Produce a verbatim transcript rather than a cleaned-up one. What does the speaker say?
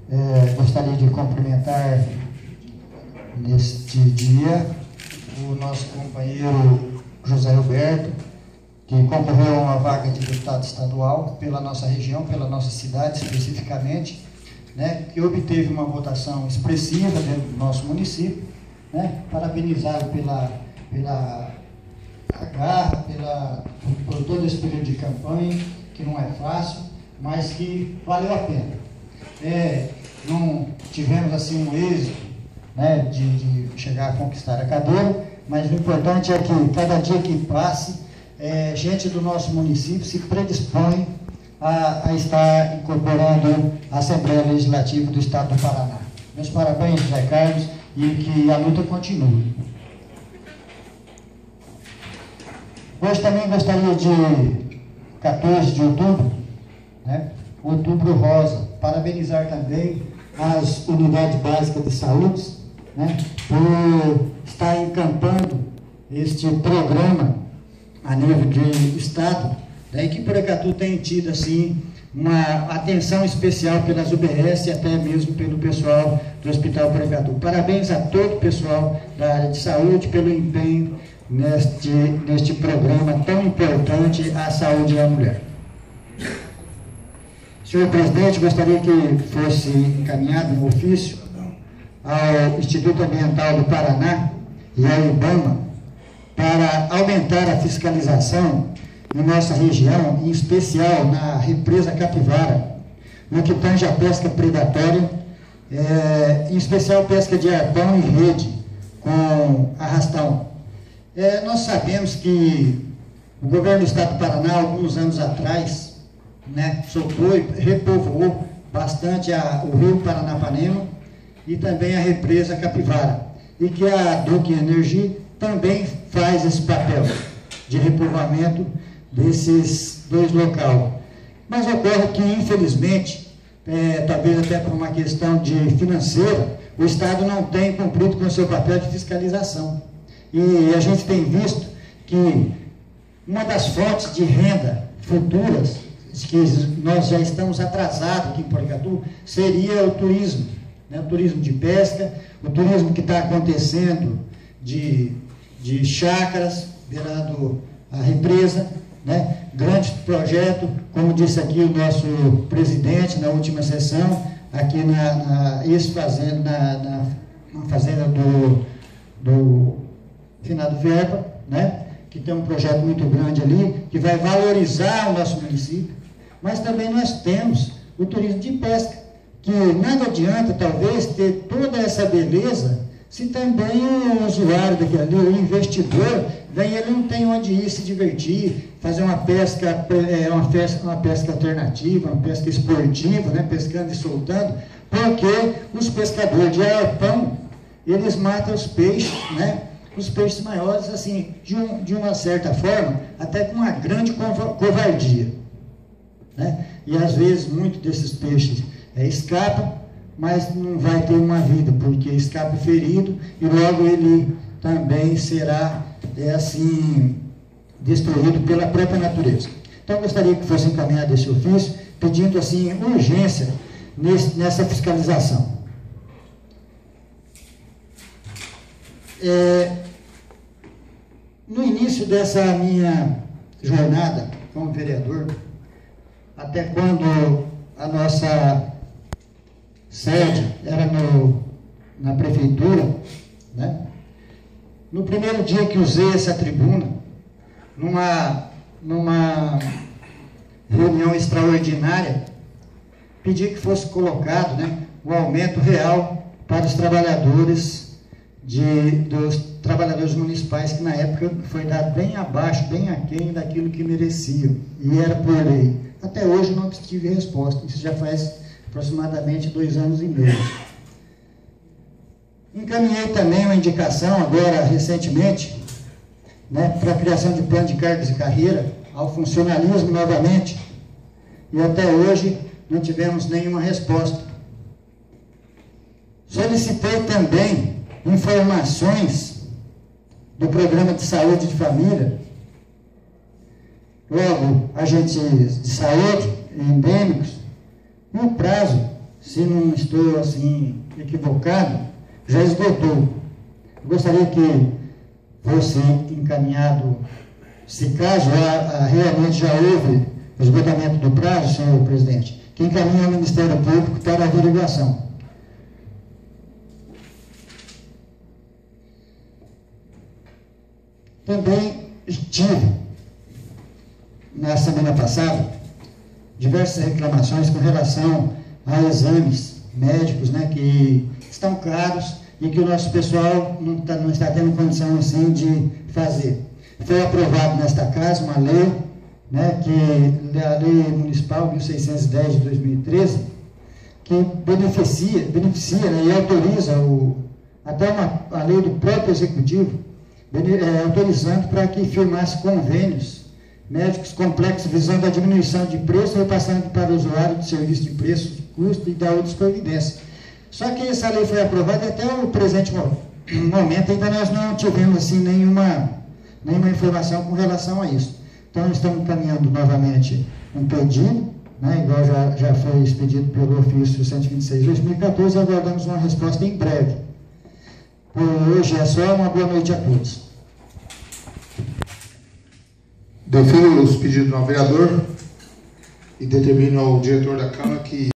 É, gostaria de cumprimentar neste dia o nosso companheiro José Roberto, que concorreu a uma vaga de deputado estadual pela nossa região, pela nossa cidade especificamente, né, que obteve uma votação expressiva dentro do nosso município, né, parabenizá-lo pela, pela garra, pela, por todo esse período de campanha, que não é fácil, mas que valeu a pena. É, não tivemos assim um êxito, né, de, de chegar a conquistar a cadeira, mas o importante é que cada dia que passe, é, gente do nosso município se predispõe a, a estar incorporando a Assembleia Legislativa do Estado do Paraná. Meus parabéns, José Carlos, e que a luta continue. Hoje também gostaria de, quatorze de outubro, né, Outubro Rosa, parabenizar também as unidades básicas de saúde, né, por estar encampando este programa a nível de Estado, daí que Porecatu tem tido assim uma atenção especial pelas U B S e até mesmo pelo pessoal do Hospital Porecatu. Parabéns a todo o pessoal da área de saúde pelo empenho neste, neste programa tão importante, a saúde da mulher. Senhor presidente, gostaria que fosse encaminhado um ofício ao Instituto Ambiental do Paraná e ao IBAMA para aumentar a fiscalização em nossa região, em especial na represa Capivara, no que tange a pesca predatória, é, em especial pesca de arpão e rede com arrastão. É, nós sabemos que o governo do Estado do Paraná, alguns anos atrás, né, soltou e repovoou bastante a, o rio Paranapanema e também a represa Capivara, e que a Duque Energia também faz esse papel de repovoamento desses dois locais. Mas ocorre que, infelizmente, é, talvez até por uma questão de financeira, o Estado não tem cumprido com o seu papel de fiscalização. E a gente tem visto que uma das fontes de renda futuras, que nós já estamos atrasados aqui em Porecatu, seria o turismo, né? O turismo de pesca, o turismo que está acontecendo de, de chácaras, beirando a represa, né? Grande projeto, como disse aqui o nosso presidente na última sessão, aqui na, na, isso fazendo, na, na, na fazenda do, do Finado Verba, né? Que tem um projeto muito grande ali, que vai valorizar o nosso município. Mas também nós temos o turismo de pesca, que nada adianta, talvez, ter toda essa beleza, se também o usuário daquele ali, o investidor, vem, ele não tem onde ir se divertir, fazer uma pesca, uma pesca, uma pesca alternativa, uma pesca esportiva, né, pescando e soltando, porque os pescadores de arpão, eles matam os peixes, né, os peixes maiores, assim, de, um, de uma certa forma, até com uma grande covardia. Né? E às vezes muitos desses peixes é, escapam, mas não vai ter uma vida, porque escapa ferido e logo ele também será é, assim destruído pela própria natureza. Então eu gostaria que fosse encaminhado esse ofício, pedindo assim urgência nesse, nessa fiscalização. É, no início dessa minha jornada como vereador, até quando a nossa sede era no, na prefeitura, né? No primeiro dia que usei essa tribuna, numa, numa reunião extraordinária, pedi que fosse colocado, né, o aumento real para os trabalhadores, de, dos trabalhadores municipais, que na época foi dado bem abaixo, bem aquém daquilo que mereciam, e era por lei. Até hoje não tive resposta, isso já faz aproximadamente dois anos e meio. Encaminhei também uma indicação, agora recentemente, né, para a criação de plano de cargos e carreira, ao funcionalismo novamente, e até hoje não tivemos nenhuma resposta. Solicitei também informações do programa de saúde de família, logo agentes de saúde endêmicos, e o prazo se não estou assim equivocado, já esgotou. Eu gostaria que fosse encaminhado, se caso a, a, realmente já houve esgotamento do prazo, senhor presidente, que encaminhe ao Ministério Público para a averiguação. Também tive, na semana passada, diversas reclamações com relação a exames médicos, né, que estão caros e que o nosso pessoal não, tá, não está tendo condição assim de fazer. Foi aprovado nesta casa uma lei, né, que a Lei Municipal mil seiscentos e dez de dois mil e treze, que beneficia, beneficia né, e autoriza o, até uma, a lei do próprio Executivo, é, autorizando para que firmasse convênios médicos complexos visando a diminuição de preço, repassando para o usuário de serviço de preço, de custo e da outras providências. Só que essa lei foi aprovada e até o presente momento ainda nós não tivemos assim, nenhuma, nenhuma informação com relação a isso. Então estamos encaminhando novamente um pedido, né, igual já, já foi expedido pelo ofício cento e vinte e seis de dois mil e quatorze, e aguardamos uma resposta em breve. Por hoje é só, uma boa noite a todos. Defiro os pedidos do vereador e determino ao diretor da Câmara que